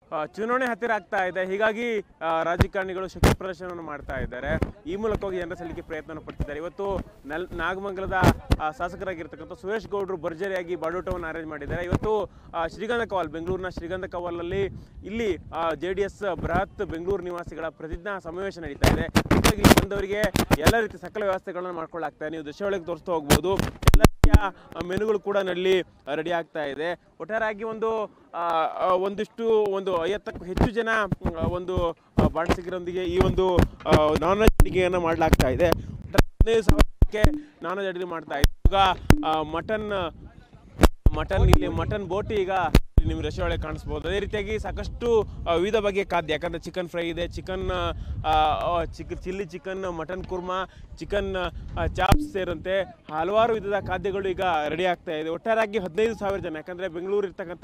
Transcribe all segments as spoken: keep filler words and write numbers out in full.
ಚುನಾವಣೆ ಹತ್ತಿರ ಆಗ್ತಾ ಇದೆ. ಹೀಗಾಗಿ ರಾಜಕಾರಣಿಗಳು ಶಕ್ತಿ ಪ್ರದರ್ಶನವನ್ನು ಮಾಡ್ತಾ ಇದ್ದಾರೆ. ಈ ಮೂಲಕವಾಗಿ ಜನರ ಸಲ್ಲಿಕೆ ಪ್ರಯತ್ನ ಪಡ್ತಿದ್ದಾರೆ. ಇವತ್ತು ನಲ್ ನಾಗಮಂಗಲದ ಶಾಸಕರಾಗಿರ್ತಕ್ಕಂಥ ಸುರೇಶ್ ಗೌಡರು ಭರ್ಜರಿಯಾಗಿ ಬಾಡೂಟವನ್ನು ಅರೇಂಜ್ ಮಾಡಿದ್ದಾರೆ. ಇವತ್ತು ಶ್ರೀಗಂಧ ಕವಾಲ್ ಬೆಂಗಳೂರಿನ ಶ್ರೀಗಂಧ ಕವಾಲಲ್ಲಿ ಇಲ್ಲಿ ಜೆ ಡಿ ಎಸ್ ಬೃಹತ್ ಬೆಂಗಳೂರು ನಿವಾಸಿಗಳ ಪ್ರತಿಜ್ಞಾ ಸಮಾವೇಶ ನಡೀತಾ ಇದೆ. ಹೀಗಾಗಿ ಇಲ್ಲಿ ಬಂದವರಿಗೆ ಎಲ್ಲ ರೀತಿಯ ಸಕಲ ವ್ಯವಸ್ಥೆಗಳನ್ನು ಮಾಡ್ಕೊಳ್ಳಾಗ್ತಾ ಇದೆ. ನೀವು ದೃಶ್ಯಾವಳಿಗೆ ತೋರಿಸ್ತಾ ಹೋಗ್ಬೋದು. ಎಲ್ಲ ಮೆನುಗಳು ಕೂಡ ನಲ್ಲಿ ರೆಡಿ ಆಗ್ತಾ ಇದೆ. ಒಟ್ಟಾರೆಯಾಗಿ ಒಂದು ಒಂದಿಷ್ಟು ಒಂದು ಐವತ್ತಕ್ಕೂ ಹೆಚ್ಚು ಜನ ಒಂದು ಬಾಣಸಿಗರೊಂದಿಗೆ ಈ ಒಂದು ನಾನ್ ವೆಜ್ ಅಡಿಗೆಯನ್ನು ಮಾಡಲಾಗ್ತಾ ಇದೆ. ಹದಿನೈದು ಸಾವಿರಕ್ಕೆ ನಾನ್ ವೆಜ್ ಅಡಿಗೆ ಮಾಡ್ತಾ ಇದೆ. ಈಗ ಮಟನ್ ಮಟನ್ ಇಲ್ಲಿ ಮಟನ್ ಬೋಟಿ ಈಗ ನಿಮ್ಗೆ ರಶಿ ಒಳಗೆ ಕಾಣಿಸ್ಬೋದು. ಅದೇ ರೀತಿಯಾಗಿ ಸಾಕಷ್ಟು ವಿವಿಧ ಬಗೆಯ ಖಾದ್ಯ, ಯಾಕಂದರೆ ಚಿಕನ್ ಫ್ರೈ ಇದೆ, chicken chick chilli chicken, mutton korma, chicken chops ಸೇರಿದಂತೆ ಹಲವಾರು ವಿಧದ ಖಾದ್ಯಗಳು ಈಗ ರೆಡಿ ಆಗ್ತಾ ಇದೆ. ಒಟ್ಟಾರೆಯಾಗಿ ಹದಿನೈದು ಸಾವಿರ ಜನ, ಯಾಕಂದರೆ ಬೆಂಗಳೂರು ಇರ್ತಕ್ಕಂಥ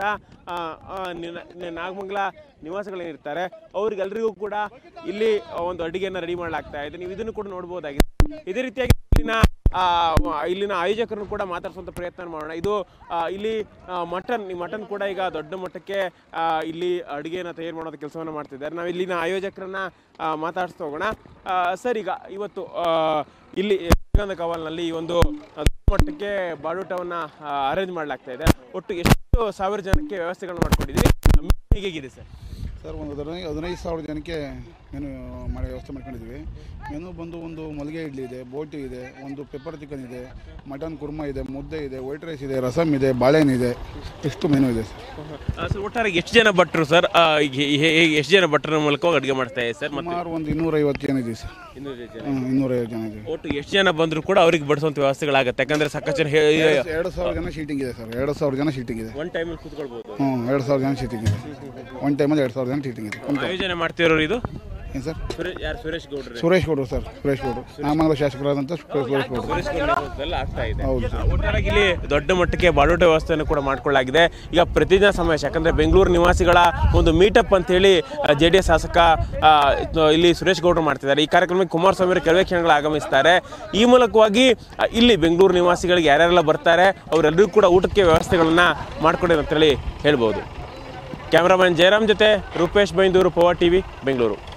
ನಾಗಮಂಗಲ ನಿವಾಸಿಗಳೇನಿರ್ತಾರೆ ಅವ್ರಿಗೆಲ್ಲರಿಗೂ ಕೂಡ ಇಲ್ಲಿ ಒಂದು ಅಡುಗೆಯನ್ನು ರೆಡಿ ಮಾಡಲಾಗ್ತಾ ಇದೆ. ನೀವು ಇದನ್ನು ಕೂಡ ನೋಡ್ಬೋದಾಗಿದೆ. ಇದೇ ರೀತಿಯಾಗಿ ಇಲ್ಲಿನ ಇಲ್ಲಿನ ಆಯೋಜಕರನ್ನು ಕೂಡ ಮಾತಾಡಿಸುವಂಥ ಪ್ರಯತ್ನ ಮಾಡೋಣ. ಇದು ಇಲ್ಲಿ ಮಟನ್ ಈ ಮಟನ್ ಕೂಡ ಈಗ ದೊಡ್ಡ ಮಟ್ಟಕ್ಕೆ ಇಲ್ಲಿ ಅಡುಗೆಯನ್ನು ತಯಾರು ಮಾಡೋದು ಕೆಲಸವನ್ನು ಮಾಡ್ತಿದ್ದಾರೆ. ನಾವು ಇಲ್ಲಿನ ಆಯೋಜಕರನ್ನ ಮಾತಾಡಿಸ್ತಾ ಹೋಗೋಣ. ಸರ್, ಈಗ ಇವತ್ತು ಇಲ್ಲಿ ಶ್ರೀಗಂಧ ಕವಾಲ್ನಲ್ಲಿ ಈ ಒಂದು ದೊಡ್ಡ ಮಟ್ಟಕ್ಕೆ ಬಾಡೂಟವನ್ನು ಅರೇಂಜ್ ಮಾಡಲಾಗ್ತಾ ಇದೆ. ಒಟ್ಟು ಎಷ್ಟು ಸಾವಿರ ಜನಕ್ಕೆ ವ್ಯವಸ್ಥೆಗಳನ್ನು ಮಾಡ್ಕೊಂಡಿದ್ದೀವಿ, ಹೇಗಿದೆ ಸರ್? ಸರ್, ಒಂದು ಹದಿನೈದು ಹದಿನೈದು ಸಾವಿರ ಜನಕ್ಕೆ ಮೆನು ಮಾಡಿ ವ್ಯವಸ್ಥೆ ಮಾಡ್ಕೊಂಡಿದ್ದೀವಿ. ಮೆನು ಬಂದು ಒಂದು ಮಲ್ಲಿಗೆ ಇಡ್ಲಿ ಇದೆ, ಬೋಟಿ ಇದೆ, ಒಂದು ಪೆಪ್ಪರ್ ಚಿಕನ್ ಇದೆ, ಮಟನ್ ಕುರ್ಮಾ ಇದೆ, ಮುದ್ದೆ ಇದೆ, ವೈಟ್ ರೈಸ್ ಇದೆ, ರಸಮ್ ಇದೆ, ಬಾಳೆಹಣ್ಣು ಇದೆ. ಇಷ್ಟು ಮೆನು ಇದೆ ಸರ್. ಸರ್, ಒಟ್ಟಾರೆ ಎಷ್ಟು ಜನ ಭಟ್ರು ಸರ್? ಎಷ್ಟು ಜನ ಭಟ್ರ ಮೂಲಕ ಅಡುಗೆ ಮಾಡ್ತಾ ಇದೆ ಸರ್? ಸುಮಾರು ಒಂದು ಇನ್ನೂರೈವತ್ತು ಜನ ಇದೆ ಸರ್. ಇನ್ನೂರೈವತ್ತು ಜನ ಇದೆ. ಒಟ್ಟು ಎಷ್ಟು ಜನ ಬಂದರೂ ಕೂಡ ಅವ್ರಿಗೆ ಬಡಿಸುವಂಥ ವ್ಯವಸ್ಥೆಗಳಾಗುತ್ತೆ. ಯಾಕಂದರೆ ಸಾಕಷ್ಟು ಜನ ಎರಡು ಸಾವಿರ ಜನ ಸೀಟಿಂಗ್ ಇದೆ ಸರ್. ಎರಡು ಸಾವಿರ ಜನ ಸೀಟಿಂಗ್ ಇದೆ. ಒನ್ ಟೈಮಲ್ಲಿ ಕೂತ್ಕೊಳ್ಬೋದು. ಹ್ಞೂ, ಎರಡು ಸಾವಿರ ಜನ ಸೀಟಿಂಗ್ ಇದೆ. ಒನ್ ಟೈಮಲ್ಲಿ ಎರಡು ಸಾವಿರ ಜನ ಸೀಟಿಂಗ್ ಇದೆ. ಆಯೋಜನೆ ಮಾಡ್ತಿರೋರು ಇದು ಏನು ಸರ್? ಸುರೇಶ್ ಗೌಡ್ರು ಸುರೇಶ್ ಗೌಡ್ರು ಸರ್. ಸುರೇಶ್ ಗೌಡ್ರು ನಾಗಮಂಗಲ ಶಾಸಕರಾದಂಥ ಸುರೇಶ್ ಗೌಡ್ರು ಆಗ್ತಾ ಇದೆ. ಒಟ್ಟಾಗಿ ಇಲ್ಲಿ ದೊಡ್ಡ ಮಟ್ಟಕ್ಕೆ ಬಾಡೂಟ ವ್ಯವಸ್ಥೆಯನ್ನು ಕೂಡ ಮಾಡಿಕೊಳ್ಳಲಾಗಿದೆ. ಈಗ ಪ್ರತಿಜ್ಞಾ ಸಮಾವೇಶ, ಯಾಕಂದರೆ ಬೆಂಗಳೂರು ನಿವಾಸಿಗಳ ಒಂದು ಮೀಟಪ್ ಅಂತೇಳಿ ಜೆ ಡಿ ಎಸ್ ಶಾಸಕ ಇಲ್ಲಿ ಸುರೇಶ್ ಗೌಡ್ರು ಮಾಡ್ತಿದ್ದಾರೆ. ಈ ಕಾರ್ಯಕ್ರಮಕ್ಕೆ ಕುಮಾರಸ್ವಾಮಿ ಅವರು ಕೆಲವೇ ಕ್ಷಣಗಳು ಆಗಮಿಸ್ತಾರೆ. ಈ ಮೂಲಕವಾಗಿ ಇಲ್ಲಿ ಬೆಂಗಳೂರು ನಿವಾಸಿಗಳಿಗೆ ಯಾರ್ಯಾರೆಲ್ಲ ಬರ್ತಾರೆ ಅವರೆಲ್ಲರಿಗೂ ಕೂಡ ಊಟಕ್ಕೆ ವ್ಯವಸ್ಥೆಗಳನ್ನು ಮಾಡ್ಕೊಂಡಿದ್ದಾರೆ ಅಂತೇಳಿ ಹೇಳ್ಬೋದು. ಕ್ಯಾಮ್ರಾಮನ್ ಜಯರಾಮ್ ಜೊತೆ ರೂಪೇಶ್ ಬೈಂದೂರು, ಪವರ್ ಟಿವಿ, ಬೆಂಗಳೂರು.